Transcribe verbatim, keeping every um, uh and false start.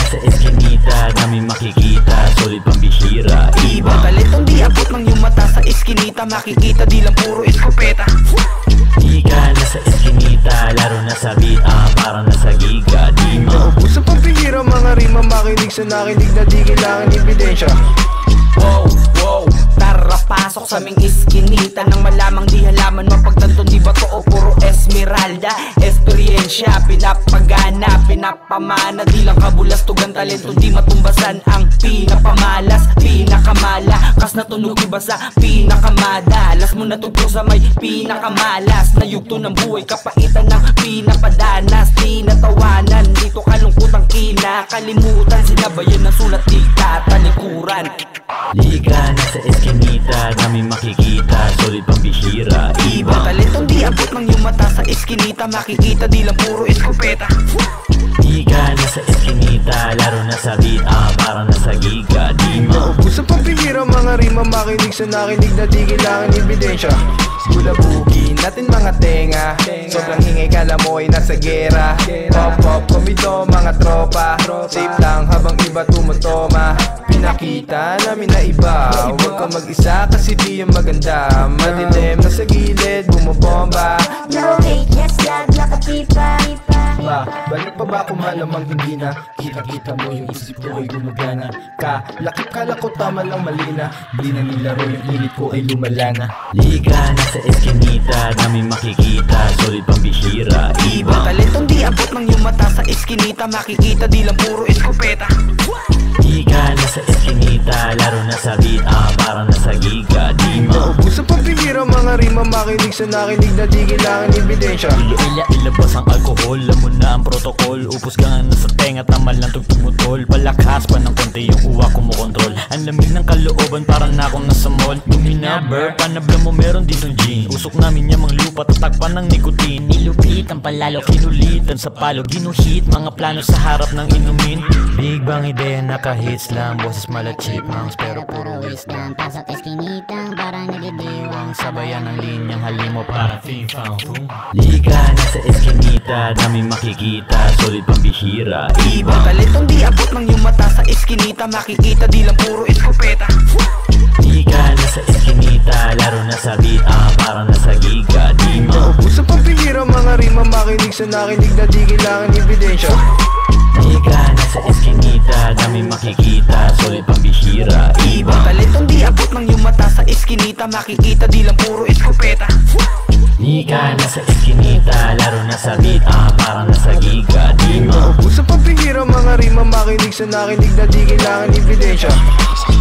nasa Eskinita, dami makikita, solid pambihira, iba Talentong di abot ng iyong mata sa Eskinita, makikita di lang puro eskopeta. Di ka nasa Eskinita, laro na sa beat, ah, parang nasa giga, di ma Naubos sa pambihira, mga rima makinig sa nakinig na di kailangan ebidensya. Wow, wow, tara pasok sa aming Eskinita, nang malamang di halaman mapagtanto di ba to o puro Esmeralda. Eksperyensya, pinapagana, pinapamana, di lang kabulastugan, talento di matumbasan. Ang pinapamalas, pinakamala, kas na tunog iba sa pinakamadalas mo natugtog sa may pinakamalas na yugto ng buhay, kapaitan ng pinapadanas, tinatawanan, dito kalungkutang kinakalimutan, sinabayan ng sulat di katalikuran. Liga nasa Eskinita, dami makikita, solid pambihira, iba Talentong di abot ng iyong mata sa Eskinita, makikita di lang puro eskopeta. Di ka nasa Eskinita, laro na sa beat, ah, parang nasa giga, di ma Naubos sa pambihira, mga rima makinig sa nakinig na di kailangan ebidensya. Bulabugin natin mga tenga, sobrang hingay kala mo ay nasa gera. Pop pop komito mga tropa, safe lang habang iba tumutoma. Pinakita namin na iba, huwag kang mag-isa kasi di yung maganda. Madilim na sa gilid, bumabomba. No hate, yes love, nakatipa Ba, balik pa ba kung malamang hindi na kita-kita mo yung isip ko ay gumagana. Kalakip kala ko tama lang mali na, di na nilaro yung init ko ay lumala na. Liga nasa Eskinita, dami makikita, solid pambihira, iba Talentong di abot ng iyong mata sa Eskinita, makikita di lang puro eskopeta. Di ka nasa Eskinita, laro na sa beat, ah, parang nasa giga, di ma Naubos sa pambihira, mga rima makinig sa nakinig na di kailangan ebidensya. Ila ilabas ang alkohol, alam mo na ang protocol. Upos ka nga nasa tenga, tama lang tugtog mo tol. Palakas pa ng konti yung uwa kumukontrol. Ang lamig ng kalooban, parang na akong nasa mall. Duminaber, panabla mo meron ditong gin. Usok namin yamang lupa, tatakpan ng nikotin. Nilupit ang palalo, kinulitan sa palo, ginuhit mga plano sa harap ng inumin. Big bang ideya, naka-hits lang, boses mala chipmunks, pero puro wisdom. Pasok Eskinita, parang nagdidiwang, Sabayan ng linyang halimo para fing fang fung. Liga nasa Eskinita, dami makikita, solid pambihira, iba Talentong di abot ng iyong mata sa Eskinita, makikita di lang puro eskopeta. Di ka nasa Eskinita, laro na sa beat, ah, parang nasa giga, di ma Naubos sa pambihira, mga rima makinig sa nakinig na di kailangan ebidensya. Di ka nasa Eskinita, dami makikita, solid pambihira, iba Talentong di abot ng iyong mata sa Eskinita, makikita di lang puro eskopeta. Di ka nasa Eskinita, laro na sa beat, ah, parang nasa giga, di ma Naubos sa pambihira, mga rima makinig sa nakinig na di kailangan ebidensya.